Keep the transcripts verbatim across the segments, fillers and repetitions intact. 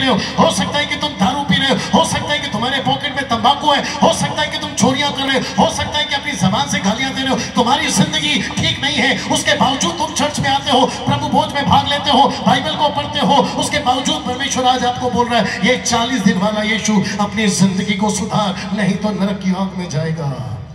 हो हो सकता है कि तुम दारू पी रहे हो हो सकता है कि तुम्हारे पॉकेट में तंबाकू है, हो सकता है कि तुम चोरियां कर रहे हो हो सकता है कि अपनी जबान से गालियां दे रहे हो, तुम्हारी जिंदगी ठीक नहीं है, उसके बावजूद तुम चर्च में आते हो, प्रभु भोज में भाग लेते हो, बाइबल को पढ़ते हो, उसके बावजूद परमेश्वर आज आपको बोल रहा है ये चालीस दिन वाला यीशु अपनी जिंदगी को सुधार, नहीं तो नरक की आग में जाएगा।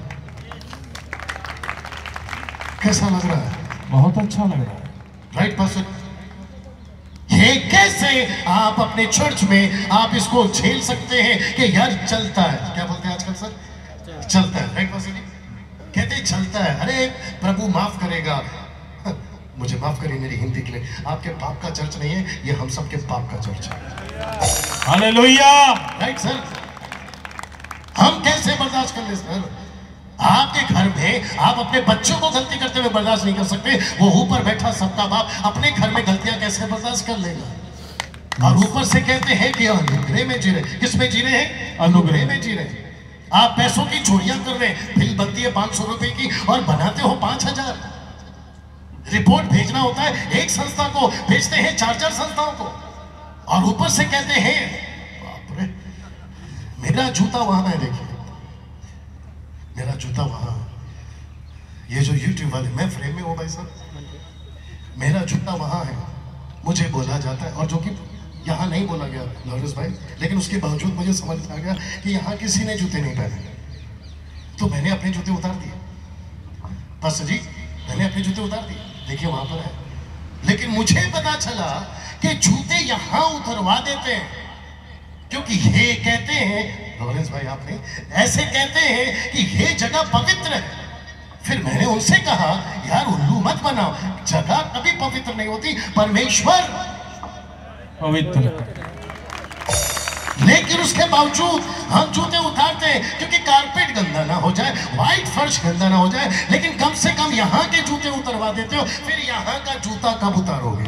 कैसा लग रहा है? बहुत अच्छा लग रहा है। राइट पर्सन, ये कैसे आप अपने चर्च में आप इसको झेल सकते हैं कि यार चलता है, क्या बोलते हैं आजकल सर, चलता है। राइट पर्सन, कहते चलता है, अरे प्रभु माफ करेगा, मुझे माफ करिए मेरी हिंदी के लिए, आपके पाप का चर्च नहीं है, ये हम सबके पाप का चर्च है। हालेलुया। राइट सर, हम कैसे बर्दाश्त कर ले सर? आपके घर में आप अपने बच्चों को गलती करते हुए बर्दाश्त नहीं कर सकते, वो ऊपर बैठा सबका बाप अपने घर में गलतियां कैसे बर्दाश्त कर लेगा? और ऊपर से कहते हैं कि अनुग्रह में जी रहे, किस में जी रहे हैं? अनुग्रह में जी रहे हैं। आप पैसों की चोरियां कर रहे हैं, बिल बनती है पांच सौ रुपए की और बनाते हो पांच हजार, रिपोर्ट भेजना होता है एक संस्था को, भेजते हैं चार चार संस्थाओं को, और ऊपर से कहते हैं बाप रे मेरा जूता वहां है, देखिए मेरा जूता वहां, ये जो यूट्यूब वाले, मैं फ्रेम में हूँ भाई साहब, मेरा जूता वहां है, मुझे बोला जाता है, और जो कि यहाँ नहीं बोला गया लॉरेंस भाई, लेकिन उसके बावजूद मुझे समझ आ गया कि यहाँ किसी ने जूते नहीं पहने, तो मैंने अपने जूते उतार दिए। पास्टर जी मैंने अपने जूते उतार दिए, देखिए वहां पर है, लेकिन मुझे पता चला कि जूते यहाँ उतरवा देते हैं, क्योंकि ये कहते हैं लॉरेंस भाई आपने ऐसे कहते हैं कि ये जगह पवित्र है। फिर मैंने उनसे कहा यार उल्लू मत बनाओ, जगह कभी पवित्र नहीं होती, परमेश्वर पवित्र, लेकिन उसके बावजूद हम जूते उतारते हैं क्योंकि कारपेट गंदा ना हो जाए, व्हाइट फर्श गंदा ना हो जाए, लेकिन कम से कम यहाँ के जूते उतरवा देते हो, फिर यहाँ का जूता कब उतारोगे?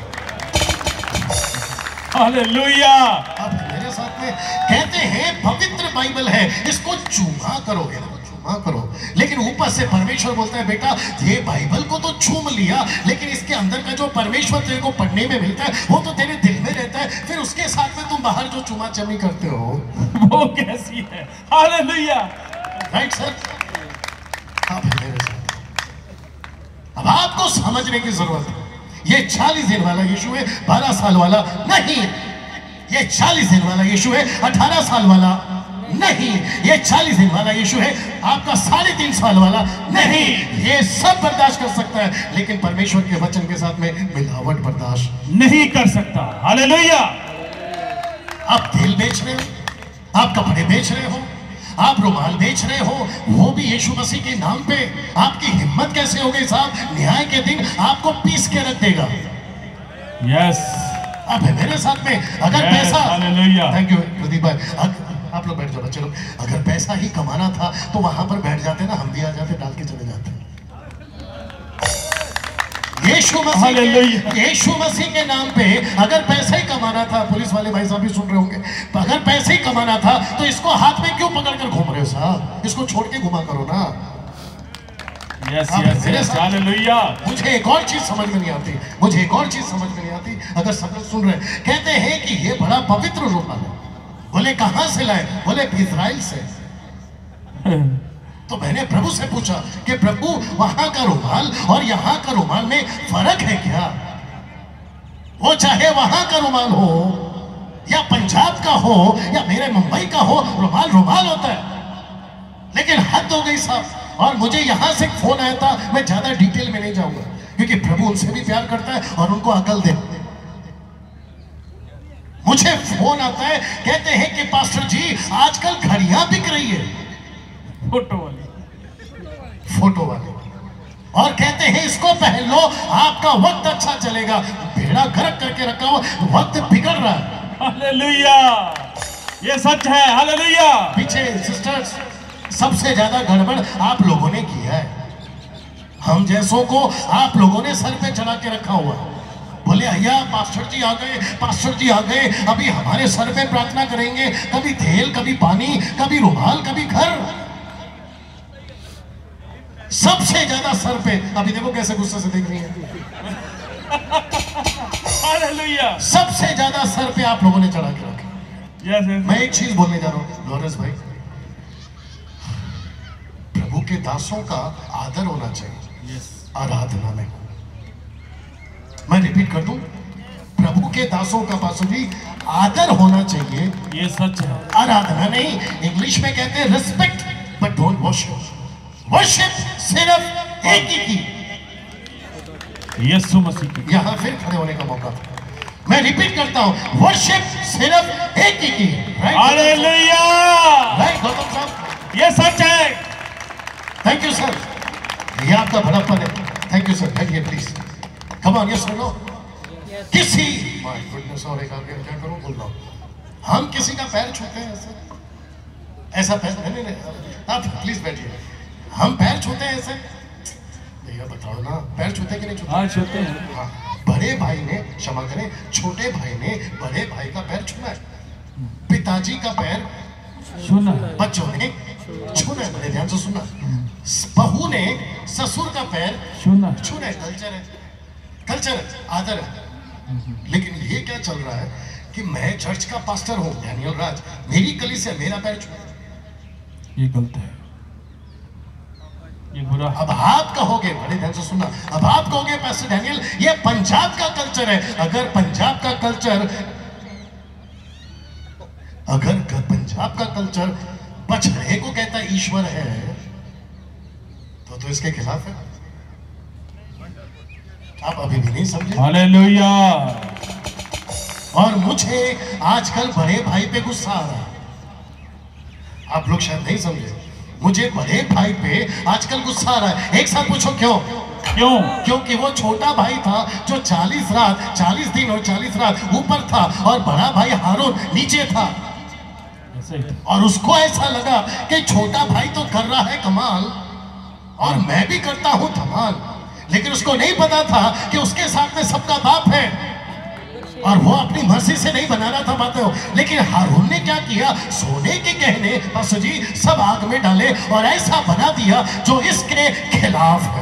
हालेलुया। अब मेरे साथ में कहते हैं पवित्र बाइबल है, इसको चूमा करोगे ना, चूमा करो, लेकिन ऊपर से परमेश्वर बोलता है बेटा ये बाइबल को तो चूम लिया, लेकिन इसके अंदर का जो परमेश्वर तेरे को पढ़ने में मिलता है वो तो तेरे दिल में रहता है, फिर उसके साथ में तुम बाहर जो चूमा चमी करते हो वो कैसी है? हालेलुया। राइट सर, आप मेरे साथ, अब आपको समझने की जरूरत है, ये चालीस दिन वाला यीशु है, बारह साल वाला नहीं है। ये चालीस दिन वाला यीशु है, अठारह साल वाला नहीं। ये चालीस दिन वाला यीशु है, आपका साढ़े तीन साल वाला नहीं। ये सब बर्दाश्त कर सकता है, लेकिन परमेश्वर के वचन के साथ में मिलावट बर्दाश्त नहीं कर सकता। हालेलुया। आप तेल बेच रहे हो, आप कपड़े बेच रहे हो, आप रुमाल बेच रहे हो, वो भी यीशु मसीह के नाम पे, आपकी हिम्मत कैसे हो गई साहब? न्याय के दिन आपको पीस के रख देगा। यस, आप है मेरे साथ में, अगर yes, पैसा, हालेलुया। थैंक यू प्रदीप भाई, आप लोग बैठ जाओ बच्चे लोग, अगर पैसा ही कमाना था तो वहां पर बैठ जाते ना, हम भी आ जाते, डाल के चले जाते। यीशु मसीह के, यीशु मसीह के नाम पे अगर पैसा ही कमाना था, पुलिस वाले भाई साहब भी सुन रहे होंगे, अगर पैसे ही कमाना था तो इसको हाथ में क्यों पकड़ कर घूम रहे हो साहब? इसको छोड़ के घुमा करो ना। Yes yes yes, hallelujah. मुझे एक और चीज समझ में नहीं आती, मुझे एक और चीज समझ में नहीं आती, अगर सब लोग सुन रहे हैं, कहते हैं कि ये बड़ा पवित्र रुमाल है, बोले कहां से लाए? बोले इजराइल से। तो मैंने प्रभु से पूछा कि प्रभु वहां का रुमाल और यहाँ का रुमाल में फर्क है क्या? वो चाहे वहां का रुमाल हो या पंजाब का हो या मेरे मुंबई का हो, रुमाल रुमाल होता है। लेकिन हद हो गई साहब, और मुझे यहां से फोन आया था, मैं ज्यादा डिटेल में नहीं जाऊंगा क्योंकि प्रभु उनसे भी प्यार करता है और उनको अकल दे। मुझे फोन आता है, कहते हैं कि पास्टर जी आजकल घड़ियां बिक रही है, फोटो वाली, फोटो वाली, और कहते हैं इसको पहन लो आपका वक्त अच्छा चलेगा। बेड़ा गर्क करके रखा हो, वक्त बिगड़ रहा है। हालेलुया, ये सच है। हालेलुया। पीछे सिस्टर्स, सबसे ज्यादा गड़बड़ आप लोगों ने किया है, हम जैसों को आप लोगों ने सर पे चढ़ा के रखा हुआ है। बोले भैया पास्टर जी आ गए, पास्टर जी आ गए, अभी हमारे सर पे प्रार्थना करेंगे, कभी तेल, कभी पानी, कभी रुमाल, कभी घर, सबसे ज्यादा सर पे। अभी देखो कैसे गुस्से से देख रही है। हालेलुया। सबसे ज्यादा सर पे आप लोगों ने चढ़ा के रखा। Yes yes. मैं एक चीज बोलने जा रहा हूं लॉरेंस भाई, प्रभु के दासों का आदर होना चाहिए, यस। आराधना में। मैं रिपीट कर दूं, प्रभु के दासों का पासु जी आदर होना चाहिए, ये सच है। आराधना नहीं। इंग्लिश में कहते हैं respect but don't worship. Worship सिर्फ एक ही की। यीशु मसीह की। यहां फिर खड़े होने का मौका था। मैं रिपीट करता हूं, वर्शिप सिर्फ एक ही की। हालेलुया। राइट गौतम साहब, ये सच है। थैंक यू सर, ये आपका बड़प्पन है। थैंक यू सर, बैठिए प्लीज। कम ऑन, यस सुनो। किसी माय गुडनेस, और एक आगे क्या करूं, बोल रहा हूं। हम किसी का पैर छूते हैं ऐसे, ऐसा पैर नहीं नहीं, आप प्लीज बैठिए। हम पैर छूते हैं ऐसे, भैया बताओ ना, पैर छूते कि नहीं छूते? हाँ छूते हैं। हाँ, बड़े भाई ने, क्षमा करें, छोटे भाई ने बड़े भाई का पैर छूना है, पिताजी का पैर सुना। बच्चों ने छूना है। बड़े ध्यान से सुनना, बहू ने ससुर का पैर सुना। छूना है। कल्चर है, कल्चर है, आदर है। लेकिन ये क्या चल रहा है कि मैं चर्च का पास्टर हूं, डैनियल राज, मेरी कली से मेरा पैर छू, ये गलत है, ये बुरा। अब आप कहोगे, बड़े ध्यान से सुनना, अब आप कहोगे पास्टर डैनियल ये पंजाब का कल्चर है। अगर पंजाब का कल्चर अगर पंजाब का कल्चर बछड़े को कहता ईश्वर है तो तो इसके खिलाफ है। आप अभी भी नहीं समझे। हालेलुया। और मुझे आजकल बड़े भाई पे गुस्सा आ रहा है, आप लोग शायद नहीं समझे। मुझे बड़े भाई पे आजकल गुस्सा आ रहा है। एक साथ पूछो क्यों? क्यों? क्योंकि वो छोटा भाई था जो चालीस रात चालीस दिन और चालीस रात ऊपर था और बड़ा भाई हारून नीचे था। ऐसे ही था। और उसको ऐसा लगा कि छोटा भाई तो कर रहा है कमाल और मैं भी करता हूं धमाल, लेकिन उसको नहीं पता था कि उसके साथ में सबका बाप है और वो अपनी मर्जी से नहीं बना रहा था बातें हो। लेकिन हारून ने क्या किया, सोने के गहने पास्टर जी सब आग में डाले और ऐसा बना दिया जो इसके खिलाफ है।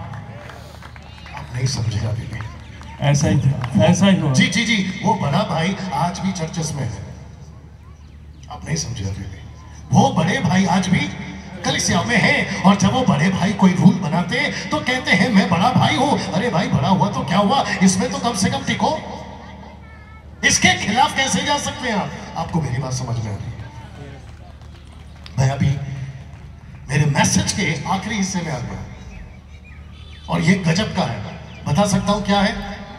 आप नहीं समझे अभी भी। ऐसा ही था, ऐसा ही हुआ। जी जी जी, वो बड़ा भाई आज भी चर्चेस में है। आप नहीं समझे अभी भी। वो बड़े भाई आज भी कलीसिया में है और जब वो बड़े भाई कोई रूल बनाते तो कहते हैं मैं बड़ा भाई हूं। अरे भाई बड़ा हुआ तो क्या हुआ, इसमें तो कम से कम टिको। इसके खिलाफ कैसे जा सकते हैं आप? आपको मेरी बात समझ में आ रही है? मैं अभी मेरे मैसेज के आखिरी हिस्से में आ गया और ये गजब का है। बता सकता हूं क्या है?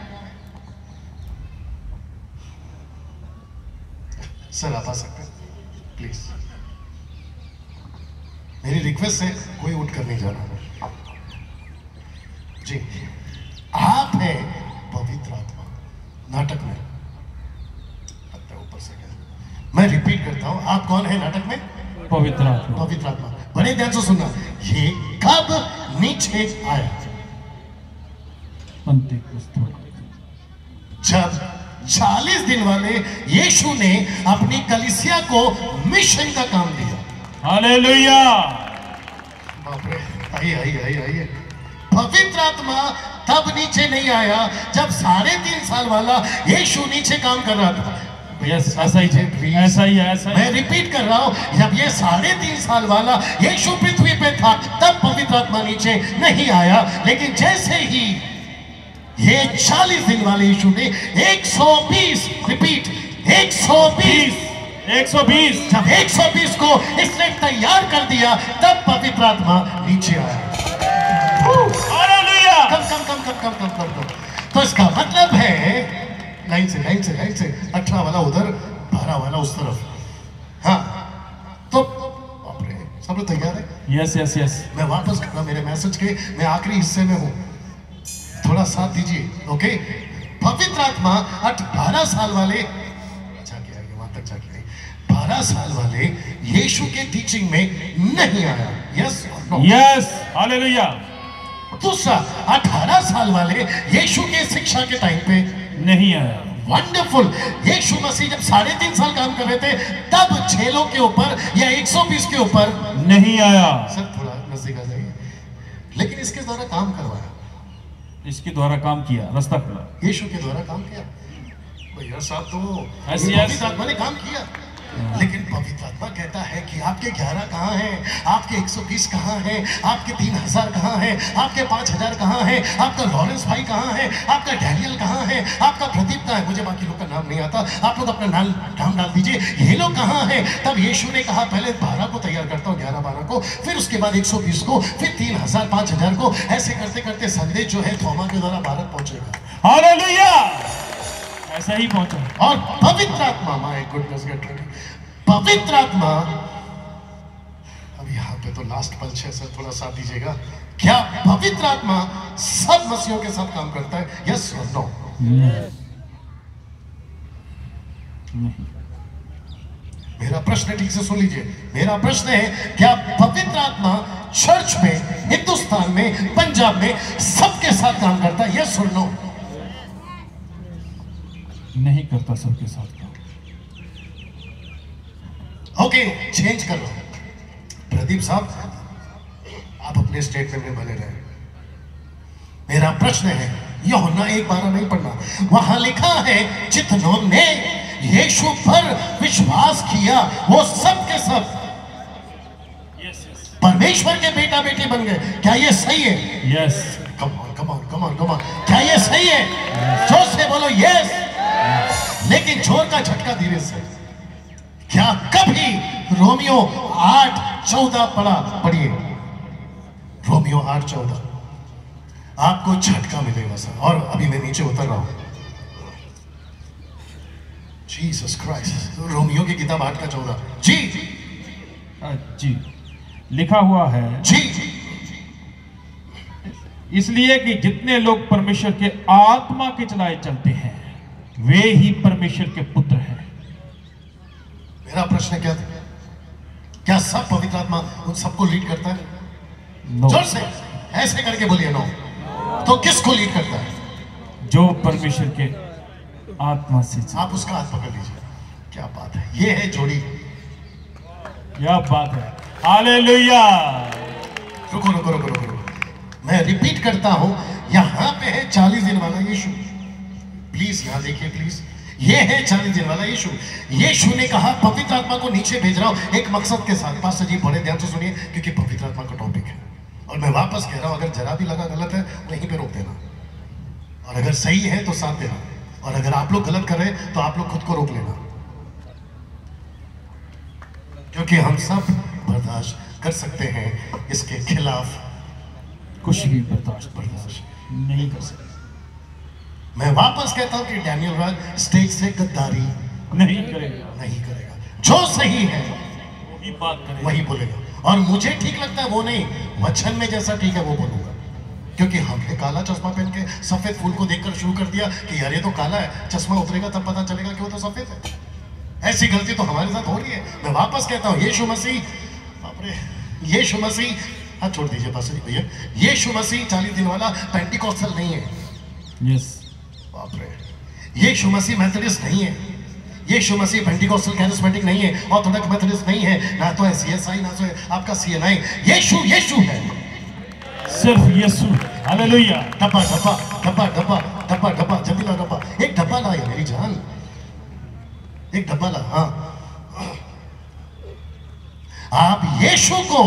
सर आप आ सकते हैं प्लीज? मेरी रिक्वेस्ट है, कोई उठ कर नहीं जाना जी। आप हैं पवित्र आत्मा नाटक में, ऊपर से क्या, मैं रिपीट करता हूं, आप कौन है नाटक में? पवित्र आत्मा। पवित्र आत्मा। बड़े ध्यान से सुनना, ये कब नीचे आया? पंतीकोस्त। जब चालीस दिन वाले यीशु ने अपनी कलीसिया को मिशन का काम दिया। हालेलुया। बाप रे, आइए आइए आइए आइए। पवित्र आत्मा तब नीचे नहीं आया जब साढ़े तीन साल वाला यीशु नीचे काम कर रहा था। यस, ऐसा ही है, ऐसा ही है, ऐसा ही। मैं रिपीट कर रहा हूं, जब ये साढ़े तीन साल वाला यीशु पृथ्वी पे था तब पवित्र आत्मा नीचे नहीं आया। लेकिन जैसे ही ये चालीस दिन वाले यीशु ने एक सौ बीस, रिपीट एक सौ बीस, एक सौ बीस, जब एक सौ बीस को इसने तैयार कर दिया तब पवित्र आत्मा नीचे आया। Hallelujah. Come come come come come come come come. तो इसका मतलब है, लाइन से लाइन से लाइन से, अठारह वाला उधर, बारह वाला उस तरफ। हाँ, तो बाप रे, सब लोग तैयार है? Yes yes yes. मैं वापस करना मेरे मैसेज के, मैं आखिरी हिस्से में हूं, थोड़ा साथ दीजिए। ओके, पवित्र आत्मा बारह साल वाले जाके आएंगे, वहां तक जाके आएंगे, बारह साल वाले यीशु के टीचिंग में नहीं आया। Yes yes, hallelujah. दूसरा, अठारह साल वाले यीशु के शिक्षा के टाइम पे नहीं आया। वंडरफुल। यीशु मसीह जब साढ़े तीन साल काम कर रहे थे तब छेलों के ऊपर या एक सौ बीस के ऊपर नहीं आया। सर थोड़ा नजदीक आ जाइए। लेकिन इसके द्वारा काम करवाया, इसके द्वारा काम किया, रास्ता खुला। यीशु के द्वारा काम किया। भैया साहब तो Yes, ये yes. पवित्र आत्मा ने काम किया, लेकिन पवित्र आत्मा कहता है कि आपके ग्यारह कहाँ हैं, आपके एक सौ बीस कहाँ हैं, आपके तीन हजार कहाँ हैं, आपके पाँच हजार कहाँ हैं, आपका लॉरेंस भाई कहाँ है, आपका डैनियल कहाँ है, आपका प्रदीप कहाँ है, मुझे बाकी लोग का नाम नहीं आता, आप लोग अपना नाम नाम डाल दीजिए, ये लोग कहाँ हैं। तब यीशु ने कहा पहले बारह को तैयार करता हूँ, ग्यारह बारह को, फिर उसके बाद एक सौ बीस को, फिर तीन हजार पाँच हजार को, ऐसे करते करते संदेश जो है थोमा के द्वारा भारत पहुंचेगा। हालेलुया, ऐसा ही पहुंचा। और पवित्र आत्मा, माय गुडनेस गेट रेडी, पवित्र आत्मा, अब यहाँ पे तो लास्ट पल है सर, थोड़ा साथ दीजिएगा। क्या पवित्र आत्मा सब मसीहों के साथ काम करता है? यस और नो? मेरा प्रश्न ठीक से सुन लीजिए, मेरा प्रश्न है क्या पवित्र आत्मा चर्च में, हिंदुस्तान में, पंजाब में सबके साथ काम करता है? यस और नो? नहीं करता सबके साथ काम। ओके, चेंज कर लो। प्रदीप साहब, आप अपने स्टेटमेंट में बने रहे। मेरा प्रश्न है, यूहन्ना एक बारह नहीं पढ़ना, वहां लिखा है जितनों ने यीशु पर विश्वास किया वो सब के सब परमेश्वर के बेटा बेटी बन गए। क्या ये सही है? Yes. Come on come on come on come on, क्या ये सही है? जोर से बोलो यस। लेकिन जोर का झटका धीरे से। क्या कभी रोमियो आठ चौदह पढ़ा? पढ़िए रोमियो आठ चौदह, आपको झटका मिलेगा सर। और अभी मैं नीचे उतर रहा हूं। जीसस क्राइस्ट, रोमियो की किताब आठ का चौदह। जी जी, लिखा हुआ है जी, इसलिए कि जितने लोग परमेश्वर के आत्मा के चलाए चलते हैं वे ही परमेश्वर के पुत्र हैं। मेरा प्रश्न क्या था? क्या सब पवित्र आत्मा उन सबको लीड करता है? नो। जोर से ऐसे करके बोलिए नो। तो किसको लीड करता है? जो परमेश्वर के आत्मा से। आप उसका हाथ पकड़ लीजिए। क्या बात है, ये है जोड़ी। क्या बात है, हालेलुया। रुको रुको रुको रुको रुको, मैं रिपीट करता हूं, यहां पे है चालीस दिन वाला यीशु। प्लीज यहां देखिए प्लीज, ये है चालीस दिन वाला यीशु। यीशु ने कहा पवित्र आत्मा को नीचे भेज रहा हूं एक मकसद के साथ। पास्टर जी बड़े ध्यान से सुनिए, क्योंकि पवित्र आत्मा का टॉपिक है। और मैं वापस कह रहा हूं, अगर जरा भी लगा गलत है वहीं पे रोक देना, और अगर सही है तो साथ देना, और अगर आप लोग गलत कर रहे हैं तो आप लोग खुद को रोक लेना, क्योंकि हम सब बर्दाश्त कर सकते हैं, इसके खिलाफ कुछ भी बर्दाश्त बर्दाश्त नहीं कर सकते। मैं वापस कहता हूं कि डैनियल राज स्टेज से गद्दारी नहीं करेगा, नहीं करेगा। जो सही है वही बात करेगा, वही बोलेगा, और मुझे ठीक लगता है वो नहीं, वचन में जैसा ठीक है वो बोलूंगा। क्योंकि हमने काला चश्मा पहन के सफेद फूल को देखकर शुरू कर दिया कि यार ये तो काला है, चश्मा उतरेगा तब पता चलेगा कि वो तो सफेद है। ऐसी गलती तो हमारे साथ हो रही है। मैं वापस कहता हूँ, यीशु मसीह, बाप रे, यीशु मसीह, हाथ छोड़ दीजिए पास भैया, यीशु मसीह चालीस दिन वाला पेंटिकॉस्टल नहीं है। यस। बाप रे, यीशु मसीह मेथोडिस्ट नहीं है, यीशु मसीह पेंटिकॉस्टल कैरिस्मेटिक नहीं है, ऑर्थोडॉक्स मेथोडिस्ट नहीं है, ना तो है सीएसआई, ना तो है आपका सीएनआई। यीशु यीशु है, सिर्फ यीशु। हालेलुया। डब्बा डब्बा डब्बा डब्बा डब्बा डब्बा जल्दी ला डब्बा, एक डब्बा ला ये मेरी जान, एक डब्बा ला। हाँ, आप यीशु को,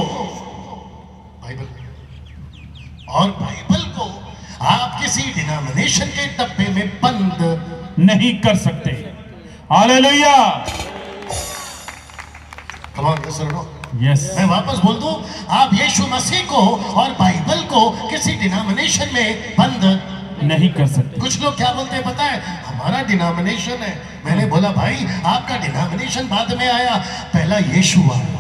बाइबल और बाइबल को आप किसी डिनोमिनेशन के डब्बे में बंद नहीं कर सकते। हालेलुया। कम ऑन, यस और नो? यस। मैं वापस बोल दूं, आप यीशु मसीह को और बाइबल को किसी डिनोमिनेशन में बंद नहीं कर सकते। कुछ लोग क्या बोलते हैं पता है, हमारा डिनोमिनेशन है। मैंने बोला भाई आपका डिनोमिनेशन बाद में आया, पहला यीशु आया।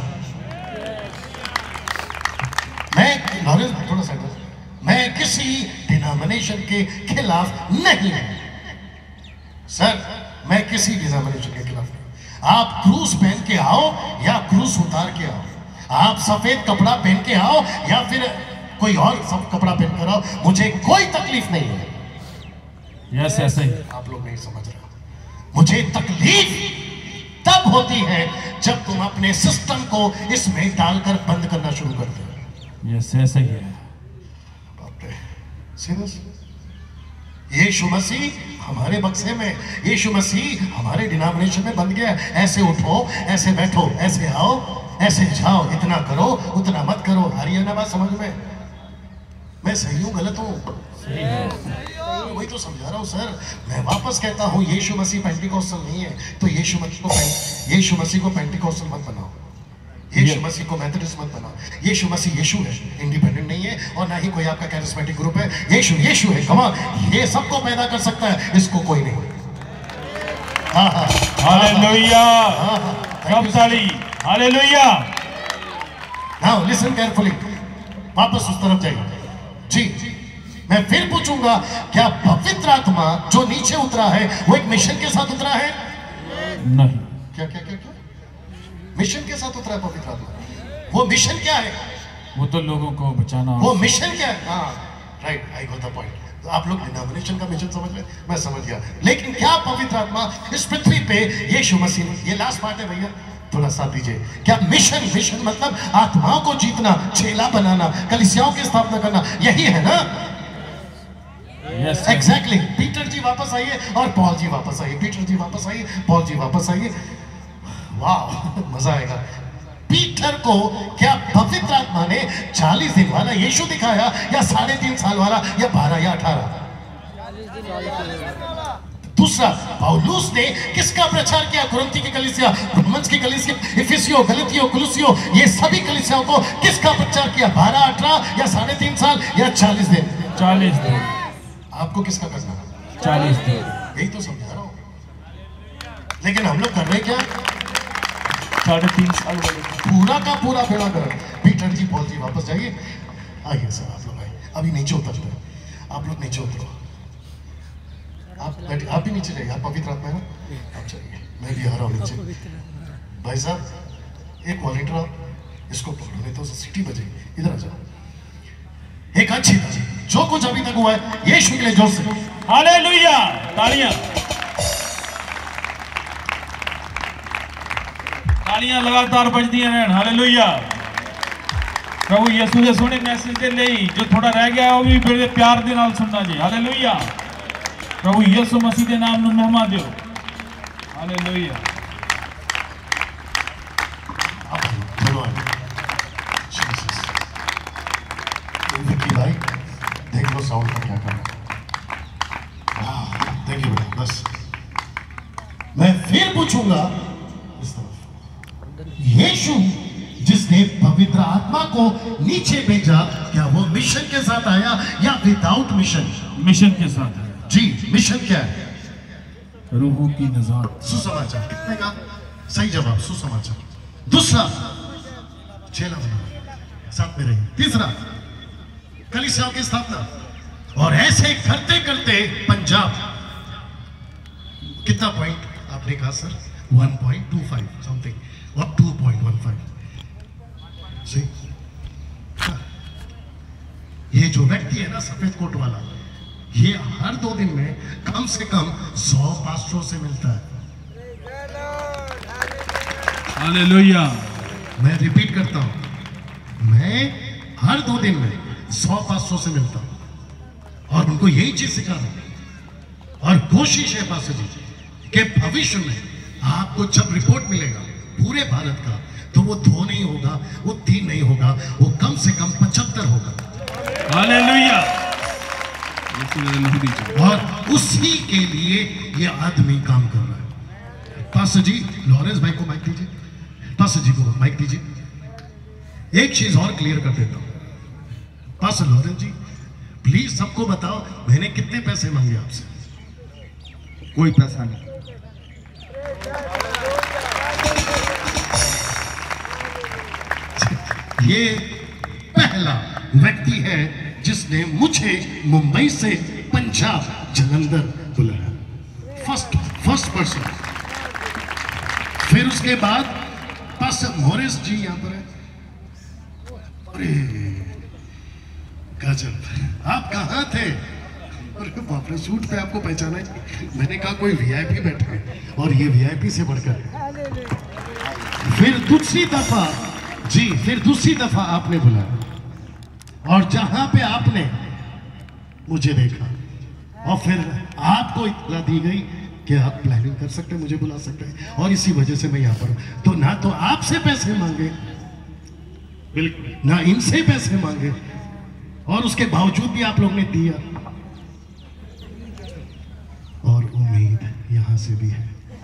मैं लॉरेंस थोड़ा सा, मैं किसी डिनोमिनेशन के खिलाफ नहीं हूं सर, मैं किसी डिनोमिनेशन के खिलाफ नहीं। आप क्रूस पहन के आओ या क्रूस उतार के आओ, आप सफेद कपड़ा पहन के आओ या फिर कोई और सब कपड़ा पहन कर आओ, मुझे कोई तकलीफ नहीं है। यस, ऐसे ही। आप लोग नहीं समझ रहे, मुझे तकलीफ तब होती है जब तुम अपने सिस्टम को इसमें डालकर बंद करना शुरू करते हो। यस, ऐसे ही है। बाप रे, सीरियस यीशु मसीह हमारे बक्से में, यीशु मसीह हमारे डिनोमिनेशन में बन गया। ऐसे उठो, ऐसे बैठो, ऐसे आओ, ऐसे जाओ, इतना करो, उतना मत करो। हरियाणा बात समझ में? मैं सही हूँ गलत हूँ? वही तो समझा रहा हूँ सर। मैं वापस कहता हूँ, यीशु मसीह पेंटिकोस्टल नहीं है, तो यीशु मसीह को यीशु मसीह को पेंटिकोस्टल मत बनाओ, यीशु मसीह को मेथोडिस्ट मत बनाओ। यीशु मसीह यीशु है, इंडिपेंडेंट नहीं है, और ना ही कोई आपका कैरिस्मेटिक ग्रुप है। यीशु यीशु है। कमाल, ये सबको पैदा कर सकता है, इसको कोई नहीं। हाँ हाँ, हालेलुया, हाँ हाँ, सब ताली, हालेलुया। नाउ लिसन केयरफुली, वापस उस तरफ जाइए। जी, मैं फिर पूछूंगा, क्या पवित्र आत्मा जो नीचे उतरा है वो एक मिशन के साथ उतरा है? नहीं। क्या क्या क्या क्या? मिशन के साथ उतरा है पवित्र आत्मा। वो मिशन क्या है? वो तो लोगों को बचाना। वो मिशन क्या है? हाँ right, I got the point. तो आप लोग डिनोमिनेशन का मिशन समझ रहे, मैं समझ गया। लेकिन क्या पवित्र आत्मा इस पृथ्वी पे यीशु मसीह, ये लास्ट पार्ट है भैया, थोड़ा साथ दीजिए। क्या मिशन, मिशन मतलब आत्माओं को जीतना, चेला बनाना, कलीसियाओं की स्थापना करना, यही है ना? Yes, exactly. पीटर जी वापस आइए और पॉल जी वापस आइए, पीटर जी वापस आइए, पॉल जी वापस आइए। वाह, मजा आएगा। पीटर को क्या पवित्र आत्मा ने चालीस दिन वाला यीशु दिखाया, या साढ़े तीन साल वाला, या बारह या अठारह? दूसरा, पौलुस ने किसका प्रचार किया? कुरिन्थ की कलीसिया, रोमन्स की कलीसिया, इफिसियों, गलातियों, कुलुसियों, ये सभी कलीसियाओं को किसका प्रचार किया? बारह, अठारह, या साढ़े तीन साल, या चालीस दिन? चालीस दिन। आपको किसका करना? चालीस दिन। यही तो समझा रहा हूं। लेकिन हम लोग कर रहे क्या? साढ़े तीन साल वाले पूरा का पूरा बेड़ा कर। पीटर जी, पॉल जी वापस जाइए। आइए सर, आप लोग आइए। अभी नीचे उतरते हैं, आप लोग नीचे उतरो। आप बैठिए, आप भी नीचे जाइए। आप पवित्र आत्मा है ना, आप जाइए। मैं भी आ रहा हूँ नीचे। भाई साहब, एक वॉलेंटियर आप इसको पकड़ो, नहीं तो सीटी बजेगी। इधर आ जाओ। एक अच्छी बात, जो कुछ अभी तक हुआ है यीशु के लिए जोर से हालेलुया, तालियां तालियां लगातार बजदी रहन। हालेलुया। प्रभु यीशु दे सोहने मैसेज दे लई जो थोड़ा रह गया वो भी बड़े प्यार दे नाल सुनना जी। हालेलुया। प्रभु यीशु मसीह दे नाम नूं महिमा दियो। हालेलुया। भाई देख लो साउंड का क्या करना। देखिए बेटा, बस मैं फिर पूछूंगा इस तरफ, यीशु जिसने पवित्र आत्मा को नीचे भेजा, क्या वो मिशन के साथ आया या विदाउट मिशन? मिशन के साथ है जी। मिशन क्या है? रूहों की निजात। सुसमाचार। कितने का सही जवाब? सुसमाचार। दूसरा, चेला बनाना, साथ में रहिए। तीसरा, कलीसियाओं की स्थापना। और ऐसे करते करते पंजाब, कितना पॉइंट आपने कहा sir? One point two five something, और टू पॉइंट वन फाइव। ये जो व्यक्ति है ना सफेद कोट वाला, ये हर दो दिन में कम से कम सौ पास्टरों से मिलता है। हालेलुया। मैं रिपीट करता हूं, मैं हर दो दिन में सौ पास्टरों से मिलता हूं और उनको यही चीज सिखा रहा हूं। और कोशिश है पास्टर जी कि भविष्य में आपको जब रिपोर्ट मिलेगा पूरे भारत का, तो वो दो नहीं होगा, वो तीन नहीं होगा, वो कम से कम पचहत्तर होगा। हालेलुया। और उसी के लिए ये आदमी काम कर रहा है। पास्टर जी, लॉरेंस भाई को माइक दीजिए, पास्टर जी को माइक दीजिए। एक चीज और क्लियर कर देता हूं, पास्टर लॉरेंस जी प्लीज सबको बताओ, मैंने कितने पैसे मांगे आपसे? कोई पैसा नहीं। ये पहला व्यक्ति है जिसने मुझे मुंबई से पंजाब जलंधर बुलाया। First first person. फिर उसके बाद पास्टर मॉरिस जी यहाँ पर है। अरे गजब, आप कहाँ थे? अरे बाप रे, सूट पे आपको पहचाना है। मैंने कहा कोई वीआईपी बैठा है, और ये वीआईपी से बढ़कर है। फिर दूसरी दफा जी, फिर दूसरी दफा आपने बुलाया, और जहां पे आपने मुझे देखा और फिर आपको इत्तला दी गई कि आप प्लानिंग कर सकते हैं, मुझे बुला सकते हैं, और इसी वजह से मैं यहाँ पर हूँ। तो ना तो आपसे पैसे मांगे, बिल्कुल ना इनसे पैसे मांगे, और उसके बावजूद भी आप लोग ने दिया, और उम्मीद यहाँ से भी है।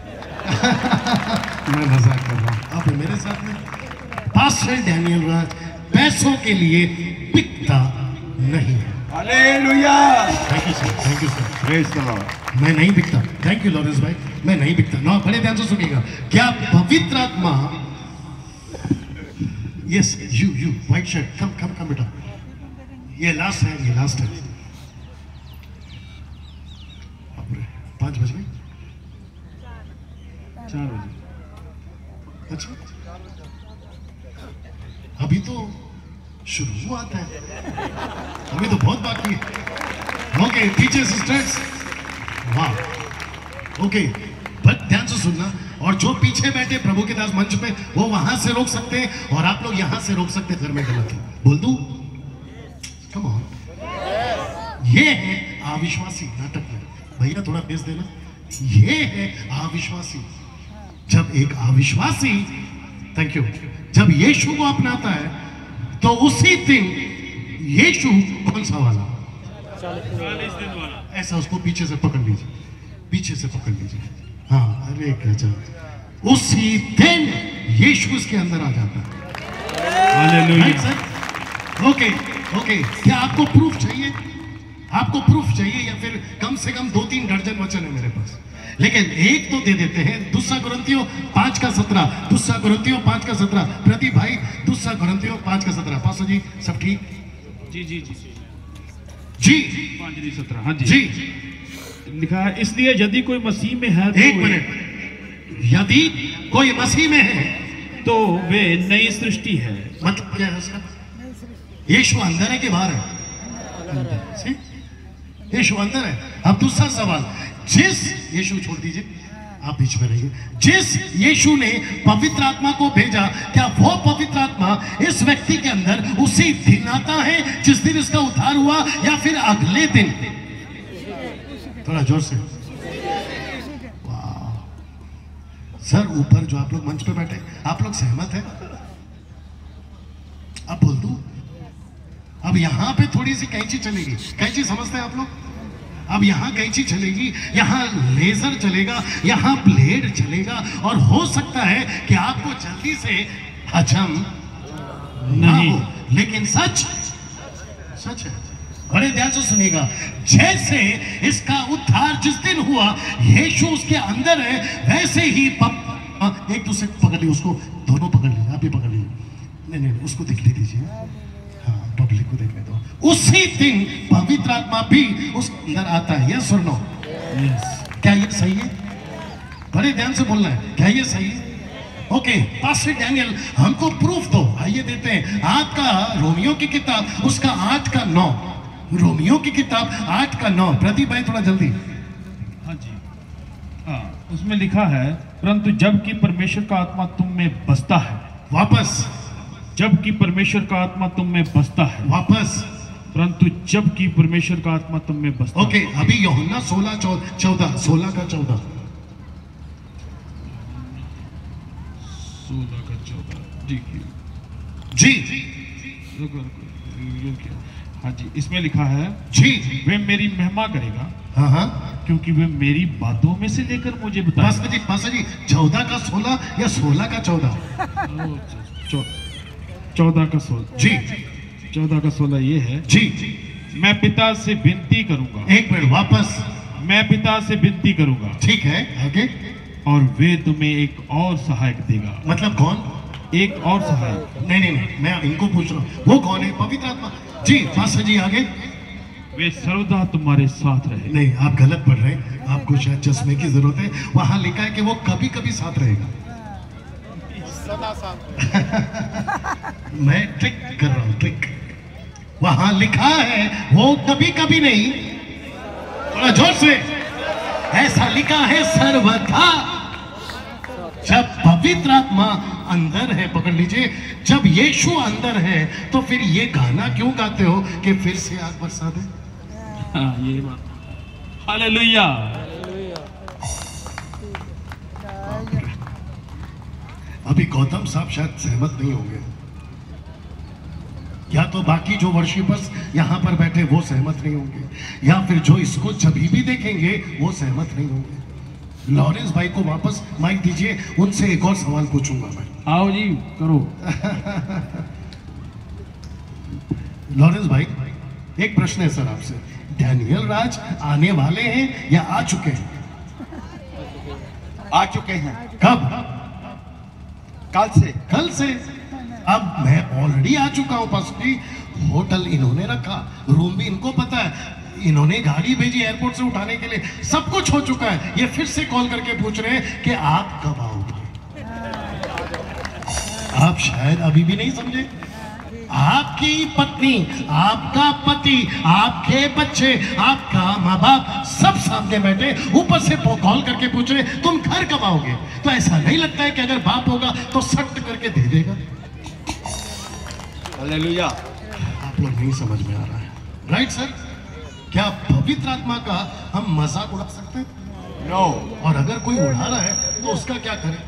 मैं मजाक कर रहा हूँ। आप मेरे साथ में पास्टर डैनियल राज पैसों के लिए बिकता नहीं है। Hallelujah. Thank you sir, thank you sir. Praise the lord. मैं नहीं बिकता। थैंक यू लॉरेंस भाई, मैं नहीं बिकता। ना बड़े ध्यान से सुनिएगा। क्या पवित्र आत्मा, yes you you white shirt, come come come बेटा, ये लास्ट है, ये लास्ट है। पाँच बज गए, चार बजे। अच्छा अभी तो शुरुआत है, अभी तो बहुत बाकी है। ओके पीछे सिस्टर्स, वाह ओके, बट ध्यान से सुनना, और जो पीछे बैठे प्रभु के दास मंच पे, वो वहां से रोक सकते हैं और आप लोग यहां से रोक सकते हैं। घर में गलत है, बोल दूं? कम ऑन, ये है अविश्वासी नाटक में। भैया थोड़ा बेच देना। ये है अविश्वासी। जब एक अविश्वासी, थैंक यू, जब यीशु को अपनाता है तो उसी दिन यीशु कौन सा वाला, चालीस दिन वाला, ऐसा उसको पीछे से पकड़ लीजिए, पीछे से पकड़ लीजिए। हाँ अरे गजब, उसी दिन यीशु उसके अंदर आ जाता है। हालेलुया। सर ओके ओके, क्या आपको प्रूफ चाहिए? आपको प्रूफ चाहिए या फिर कम से कम दो तीन दर्जन वचन है मेरे पास, लेकिन एक तो दे देते हैं। दूसरा कुरिन्थियों पांच का सत्रह, दूसरा कुरिन्थियों पांच का सत्रह। प्रदीप भाई दूसरा कुरिन्थियों पांच का सत्रह। पास्टर जी सब ठीक? जी जी जी जी पाँच जी सत्रह। हाँ जी जी लिखा है, इसलिए यदि कोई मसीह में है तो एक मिनट, यदि कोई मसीह में है तो वे नई सृष्टि है। मतलब क्या है उसका? यीशु अंदर है कि बाहर है? अंदर से यीशु अंदर है। अब दूसरा सवाल, जिस यीशु छोड़ दीजिए, आप बीच में रहिए, जिस यीशु ने पवित्र आत्मा को भेजा, क्या वो पवित्र आत्मा इस व्यक्ति के अंदर उसी दिन आता है जिस दिन इसका उद्धार हुआ, या फिर अगले दिन? थोड़ा जोर से। वाह सर, ऊपर जो आप लोग मंच पे बैठे, आप लोग सहमत हैं? अब बोल दूं? अब यहां पे थोड़ी सी कैंची चलेगी। कैंची समझते हैं आप लोग? अब यहाँ कैंची चलेगी, यहाँ लेजर चलेगा, यहाँ ब्लेड चलेगा, और हो सकता है कि आपको जल्दी से हजम नहीं हो, लेकिन सच सच है। बड़े ध्यान से सुनिएगा, जैसे इसका उद्धार जिस दिन हुआ, यीशु उसके अंदर है, वैसे ही पप, एक दूसरे को पकड़ लिया, उसको दोनों पकड़ लिया, आप भी पकड़ लिया, नहीं नहीं उसको दिख लीजिए, हाँ पब्लिक को देखने दो। उसी दिन पवित्र आत्मा भी उसके अंदर आता है, यस और नो? क्या ये सही है? बड़े ध्यान से बोलना है, क्या ये सही है? ओके पास्टर डैनियल, हमको प्रूफ दो। आइए देते हैं। आपका रोमियो की किताब उसका आठ का नौ, रोमियो की किताब आठ का नौ। प्रदीप भाई थोड़ा जल्दी। हाँ जी, हाँ उसमें लिखा है, परंतु जबकि परमेश्वर का आत्मा तुम में बसता है, वापस, जबकि परमेश्वर का आत्मा तुम में बसता है, वापस, परंतु जबकि परमेश्वर का आत्मा तुम में बसता ओके है। अभी यूहन्ना सोलह चौदह, सोलह का चौदह, सोलह का चौदह जी जी हाँ जी, इसमें लिखा है, जी वे मेरी महिमा करेगा, हाँ हाँ, क्योंकि वे मेरी बातों में से लेकर मुझे बताएगा। पास्टर जी, पास्टर जी चौदह का सोलह या सोलह का चौदह? चौदह का सोलह जी, चौदह का सोलह ये है, जी मैं पिता से विनती करूंगा, एक मिनट वापस, मैं पिता से विनती करूंगा, ठीक है आगे, और वे तुम्हें एक और सहायक देगा। मतलब कौन? एक और सहायक, नहीं नहीं नहीं, मैं इनको पूछ रहा हूँ, वो कौन है? पवित्र आत्मा। जी पास्टर जी आगे। वे सर्वदा तुम्हारे साथ रहे। नहीं आप गलत पढ़ रहे हैं, आपको शायद चश्मे की जरूरत है। वहां लिखा है कि वो कभी कभी साथ रहेगा। मैं ट्रिक कर रहा हूं, ट्रिक। वहां लिखा है वो कभी कभी नहीं, थोड़ा जोर से, ऐसा लिखा है सर्वथा। जब पवित्र आत्मा अंदर है, पकड़ लीजिए, जब यीशु अंदर है, तो फिर ये गाना क्यों गाते हो कि फिर से आग बरसा दे? हाँ ये बात हालेलुया। अभी गौतम साहब शायद सहमत नहीं होंगे, या तो बाकी जो वर्शिपर्स यहाँ पर बैठे वो सहमत नहीं होंगे, या फिर जो इसको जभी भी देखेंगे वो सहमत नहीं होंगे। लॉरेंस भाई को वापस माइक दीजिए, उनसे एक और सवाल पूछूंगा मैं। आओ जी करो। लॉरेंस भाई, एक प्रश्न है सर आपसे, डैनियल राज आने वाले हैं या आ चुके हैं? आ चुके हैं। कब? कल से। कल से। अब मैं ऑलरेडी आ चुका हूं पास्टर, होटल इन्होंने रखा, रूम भी इनको पता है, इन्होंने गाड़ी भेजी एयरपोर्ट से उठाने के लिए, सब कुछ हो चुका है। ये फिर से कॉल करके पूछ रहे हैं कि आप कब आओगे। आप शायद अभी भी नहीं समझे। आपकी पत्नी, आपका पति, आपके बच्चे, आपका माँ बाप सब सामने बैठे, ऊपर से कॉल करके पूछ रहे तुम घर कब आओगे। तो ऐसा नहीं लगता है कि अगर बाप होगा तो सख्त करके दे देगा? हालेलुया। आप लोग नहीं समझ में आ रहा है, राइट सर? क्या पवित्र आत्मा का हम मजाक उड़ा सकते हैं? नो। और अगर कोई उड़ा रहा है तो उसका क्या करें?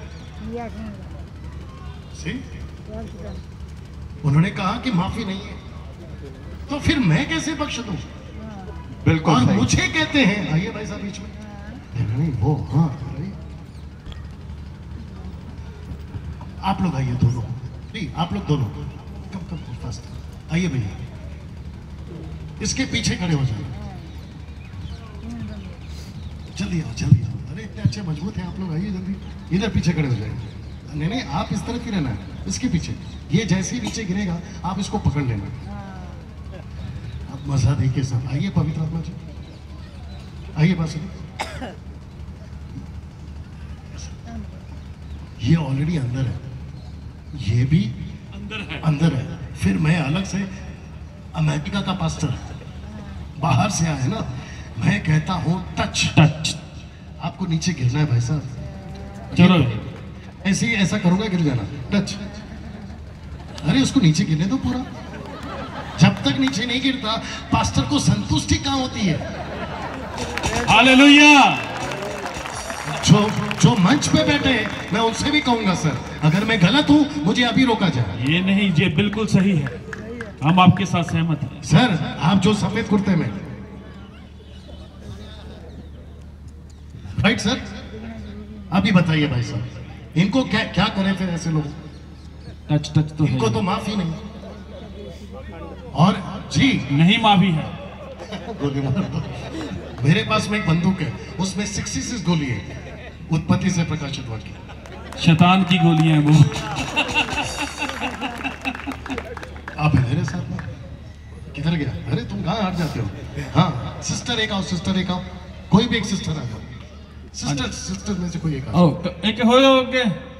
See? उन्होंने कहा कि माफी नहीं है, तो फिर मैं कैसे बख्श दूं? बिल्कुल और सही। मुझे कहते हैं, आइए भाई साहब बीच में, नहीं वो हाँ अरे। आप लोग आइए दोनों, नहीं आप लोग दोनों कम कम फास्ट आइए भैया, इसके पीछे खड़े हो जाए, जल्दी आओ जल्दी आओ। अरे इतने अच्छे मजबूत हैं आप लोग, आइए जल्दी, इधर पीछे खड़े हो जाएंगे। नहीं नहीं आप इस तरफ ही रहना है, इसके पीछे, ये जैसे ही नीचे गिरेगा आप इसको पकड़ लेना। अब मजा देखिए सब, आइए पवित्र आत्मा जी, आइए पास। ये ऑलरेडी अंदर है, ये भी अंदर है, अंदर है। फिर मैं अलग से अमेरिका का पास्टर, बाहर से आया ना, मैं कहता हूँ टच टच। आपको नीचे गिरना है भाई साहब, चलो ऐसे ही ऐसा करूंगा गिर जाना, टच। अरे उसको नीचे गिरने दो पूरा, जब तक नीचे नहीं गिरता पास्टर को संतुष्टि कहाँ होती है? हालेलुया। जो जो मंच पे बैठे हैं मैं उनसे भी कहूंगा सर, अगर मैं गलत हूं मुझे अभी रोका जाए। ये नहीं, ये बिल्कुल सही है, हम आपके साथ सहमत हैं। सर आप जो सफेद कुर्ते में, राइट सर, अभी बताइए भाई साहब, इनको क्या क्या करें फिर ऐसे लोग? टच टच तो इनको है, तो माफी नहीं, और जी नहीं माफी है। गोली मार दो। मेरे पास में एक बंदूक है, उसमें छियासठ गोली है, उत्पत्ति से प्रकाशित वाक्य। शैतान की गोलियां हैं वो। आप है मेरे साथ में, किधर गया? अरे तुम कहाँ हट जाते हो? हाँ सिस्टर एक आओ, सिस्टर एक आओ, कोई भी एक सिस्टर आ जाओ, सिस्टर सिस्टर में से कोई एक आओ। ओ, एक हो जाओगे।